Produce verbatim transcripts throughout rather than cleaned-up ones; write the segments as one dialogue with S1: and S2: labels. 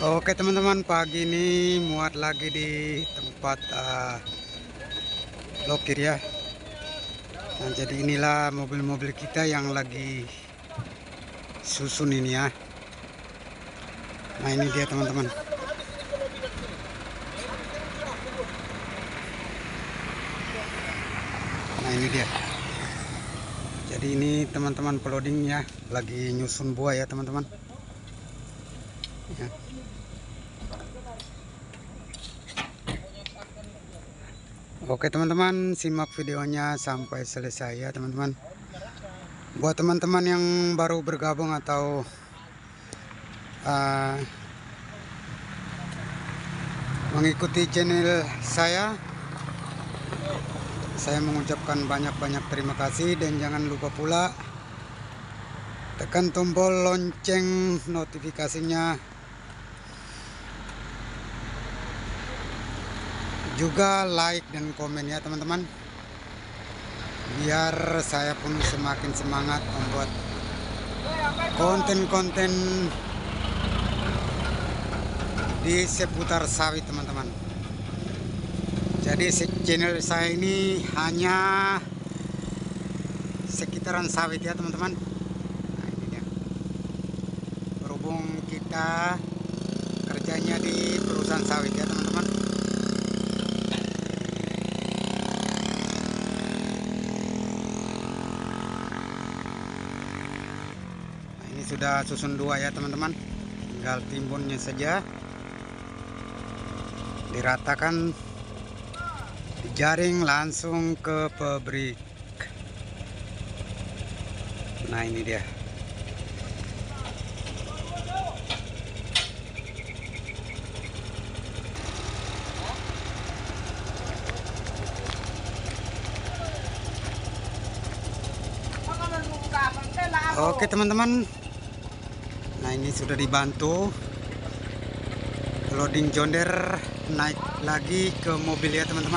S1: Oke teman-teman, pagi ini muat lagi di tempat uh, blokir ya. Nah, jadi inilah mobil-mobil kita yang lagi susun ini ya. Nah, ini dia teman-teman. Nah, ini dia. Jadi ini teman-teman peloding ya, lagi nyusun buah ya teman-teman. Ya. Oke teman-teman, simak videonya sampai selesai ya teman-teman. Buat teman-teman yang baru bergabung atau uh, mengikuti channel saya, saya mengucapkan banyak-banyak terima kasih, dan jangan lupa pula tekan tombol lonceng notifikasinya, juga like dan komen ya teman-teman, biar saya pun semakin semangat membuat konten-konten di seputar sawit teman-teman. Jadi channel saya ini hanya sekitaran sawit ya teman-teman. Nah, ini dia. Berhubung kita kerjanya di perusahaan sawit ya teman-teman. Nah, ini sudah susun dua ya teman-teman. Tinggal timbunnya saja, diratakan, dijaring langsung ke pabrik. Nah, ini dia. Oke teman-teman, nah ini sudah dibantu loading jonder, naik lagi ke mobil ya teman-teman.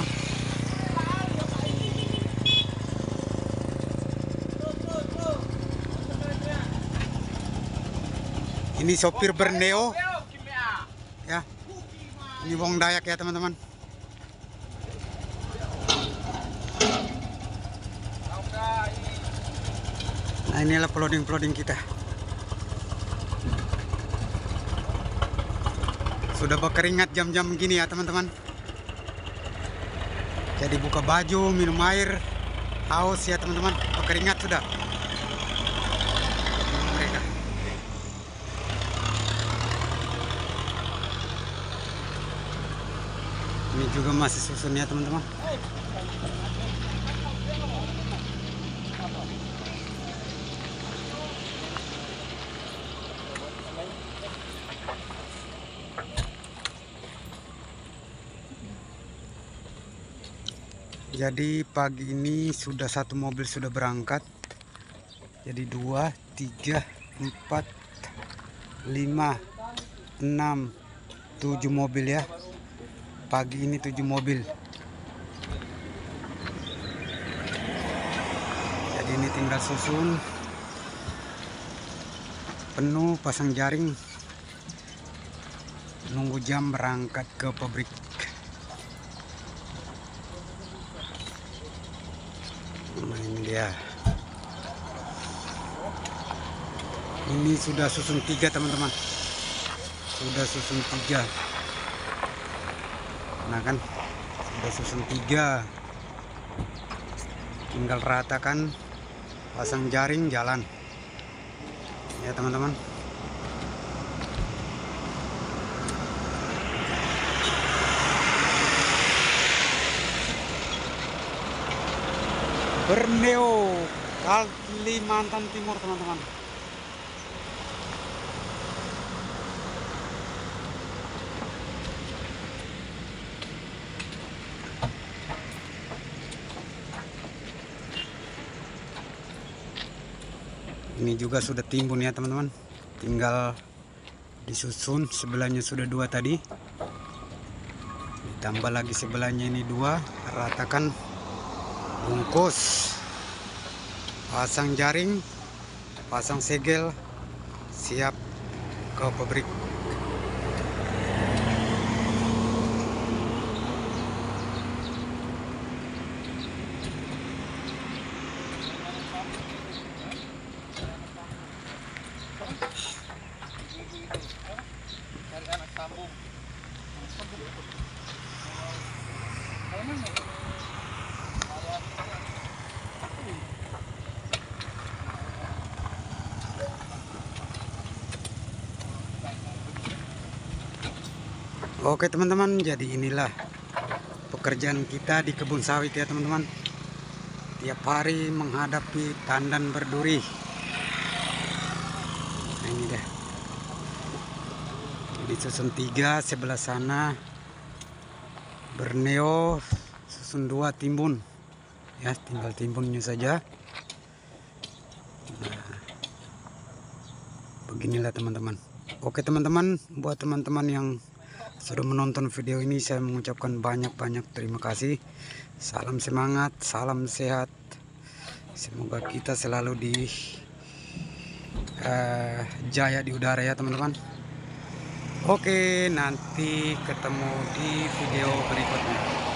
S1: Ini sopir Borneo ya, ini Wong Dayak ya teman-teman. Nah, inilah peloding-peloding kita. Sudah berkeringat jam-jam gini ya teman-teman. Jadi buka baju, minum air, haus ya teman-teman, berkeringat sudah. Mereka. Ini juga masih susun ya teman-teman. Jadi pagi ini sudah satu mobil sudah berangkat. Jadi dua, tiga, empat, lima, enam, tujuh mobil ya. Pagi ini tujuh mobil. Jadi ini tinggal susun, penuh, pasang jaring, nunggu jam berangkat ke pabrik. Nah, ini dia. Ini sudah susun tiga teman-teman. Sudah susun tiga. Nah kan, sudah susun tiga. Tinggal ratakan, pasang jaring, jalan. Ya teman-teman. Borneo, Kalimantan Timur teman-teman. Ini juga sudah timbun ya teman-teman. Tinggal disusun, sebelahnya sudah dua tadi. Ditambah lagi sebelahnya ini dua, ratakan, bungkus, pasang jaring, pasang segel, siap ke pabrik. Oke teman-teman, jadi inilah pekerjaan kita di kebun sawit ya teman-teman. Tiap hari menghadapi tandan berduri. Nah, ini dah. Di susun tiga sebelah sana Borneo, susun dua timbun. Ya, tinggal timbunnya saja. Nah, beginilah teman-teman. Oke teman-teman, buat teman-teman yang sudah menonton video ini, saya mengucapkan banyak-banyak terima kasih. Salam semangat, salam sehat. Semoga kita selalu di uh, jaya di udara ya teman-teman. Oke, nanti ketemu di video berikutnya.